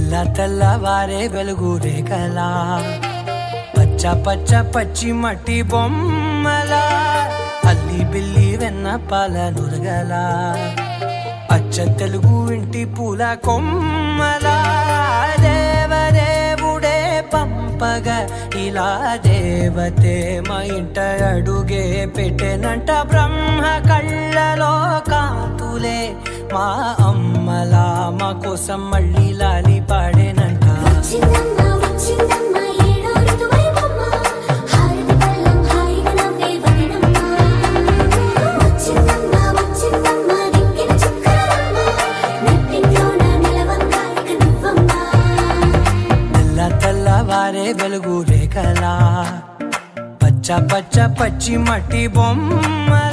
తెల్లవారే వెలుగు రేఖలా పచ్చ పచ్చ పచ్చి మట్టి బొమ్మలా అల్లి బిల్లి వెన్న పాల నురగలా అచ్చ తెలుగు ఇంటి పూల కొమ్మలా దేవదేవుడే పంపగా ఇలా దేవతే మా ఇంట అడుగే పెట్టెనంట బ్రహ్మ కళ్ళలో కాంతులే మా అమ్మలా మా కోసం మళ్ళీ లాలి పాడేనంట తెల్లవారే వెలుగు రేఖలా పచ్చ పచ్చ పచ్చి మట్టి బొమ్మ